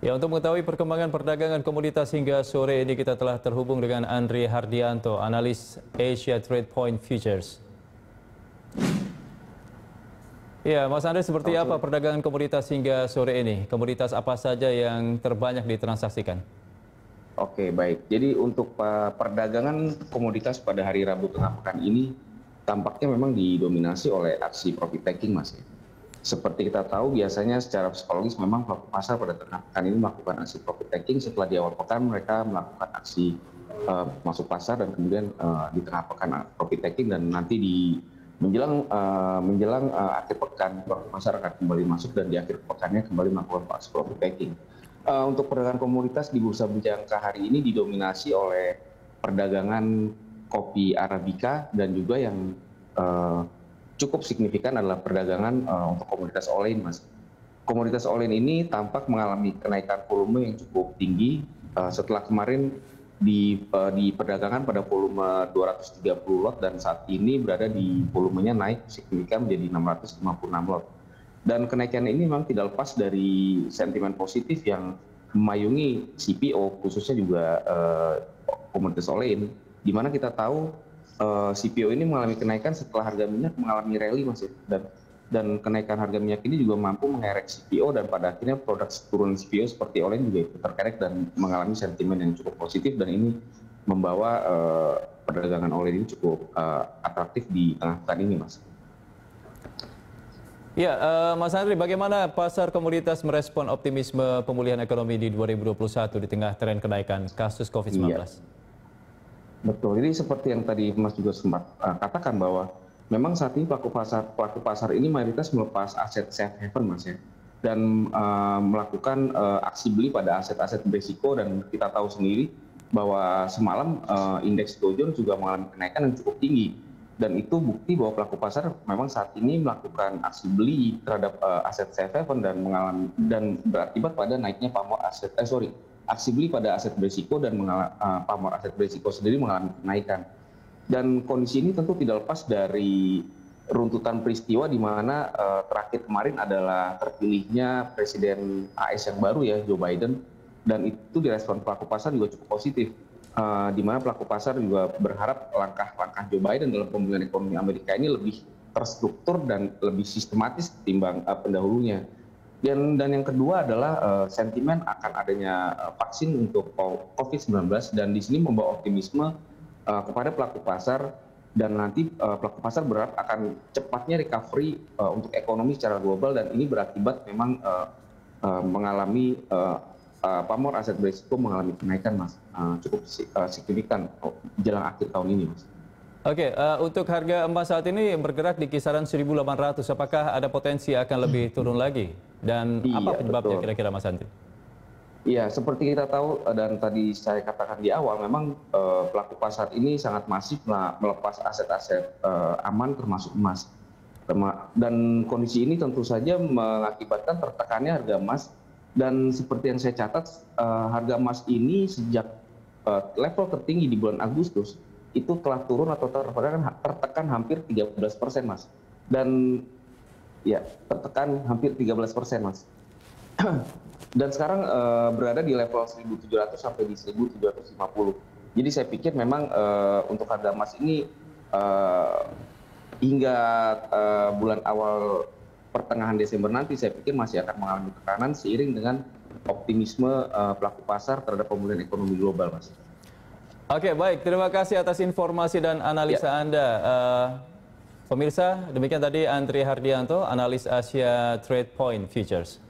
Ya, untuk mengetahui perkembangan perdagangan komoditas hingga sore ini kita telah terhubung dengan Andri Hardianto, analis Asia Trade Point Futures. Ya, Mas Andri, seperti apa perdagangan komoditas hingga sore ini? Komoditas apa saja yang terbanyak ditransaksikan? Oke, baik. Jadi untuk perdagangan komoditas pada hari Rabu tengah pekan ini tampaknya memang didominasi oleh aksi profit taking, Mas. Seperti kita tahu, biasanya secara psikologis memang pelaku pasar pada tengah pekan ini melakukan aksi profit taking. Setelah di awal pekan mereka melakukan aksi masuk pasar dan kemudian di tengah pekan profit taking, dan nanti di menjelang akhir pekan pelaku pasar akan kembali masuk dan di akhir pekannya kembali melakukan aksi profit taking. Untuk perdagangan komoditas di Bursa Burjangka hari ini didominasi oleh perdagangan kopi Arabica dan juga yang cukup signifikan adalah perdagangan untuk komoditas olein, Mas. Komoditas olein ini tampak mengalami kenaikan volume yang cukup tinggi setelah kemarin di perdagangan pada volume 230 lot dan saat ini berada di volumenya naik signifikan menjadi 656 lot. Dan kenaikan ini memang tidak lepas dari sentimen positif yang memayungi CPO, khususnya juga komoditas olein, di mana kita tahu CPO ini mengalami kenaikan setelah harga minyak mengalami rally, Mas, dan kenaikan harga minyak ini juga mampu mengerek CPO dan pada akhirnya produk turun CPO seperti olein juga ikut terkerek dan mengalami sentimen yang cukup positif, dan ini membawa perdagangan olein ini cukup atraktif di tengah pekan ini, Mas. Ya, Mas Andri, bagaimana pasar komoditas merespon optimisme pemulihan ekonomi di 2021 di tengah tren kenaikan kasus COVID-19? Iya. Betul, jadi seperti yang tadi Mas juga sempat katakan bahwa memang saat ini pelaku pasar ini mayoritas melepas aset safe haven, Mas, ya, dan melakukan aksi beli pada aset-aset berisiko, dan kita tahu sendiri bahwa semalam indeks Dow Jones juga mengalami kenaikan yang cukup tinggi, dan itu bukti bahwa pelaku pasar memang saat ini melakukan aksi beli terhadap aset safe haven dan berakibat pada naiknya pamor aksi beli pada aset berisiko, dan pamor aset berisiko sendiri mengalami kenaikan. Dan kondisi ini tentu tidak lepas dari runtutan peristiwa di mana terakhir kemarin adalah terpilihnya Presiden AS yang baru, ya, Joe Biden, dan itu direspon pelaku pasar juga cukup positif, di mana pelaku pasar juga berharap langkah-langkah Joe Biden dalam pemulihan ekonomi Amerika ini lebih terstruktur dan lebih sistematis ketimbang pendahulunya. Dan yang kedua adalah sentimen akan adanya vaksin untuk COVID-19, dan di sini membawa optimisme kepada pelaku pasar, dan nanti pelaku pasar berharap akan cepatnya recovery untuk ekonomi secara global, dan ini berakibat memang mengalami pamor aset berisiko mengalami kenaikan, Mas, cukup signifikan jelang akhir tahun ini, Mas. Oke, untuk harga emas saat ini bergerak di kisaran 1.800, apakah ada potensi akan lebih turun lagi? Dan apa penyebabnya kira-kira, Mas Andri? Iya, seperti kita tahu dan tadi saya katakan di awal, memang pelaku pasar ini sangat masif melepas aset-aset aman termasuk emas. Dan kondisi ini tentu saja mengakibatkan tertekannya harga emas, dan seperti yang saya catat, harga emas ini sejak level tertinggi di bulan Agustus itu telah turun atau tertekan hampir 13%, Mas. Dan ya, tertekan hampir 13%, Mas. Dan sekarang berada di level 1.700 sampai di 1.750. Jadi saya pikir memang untuk harga emas ini hingga bulan awal pertengahan Desember nanti saya pikir masih akan mengalami tekanan seiring dengan optimisme pelaku pasar terhadap pemulihan ekonomi global, Mas. Oke, baik. Terima kasih atas informasi dan analisa Anda. Pemirsa, demikian tadi Andri Hardianto, analis Asia Trade Point Futures.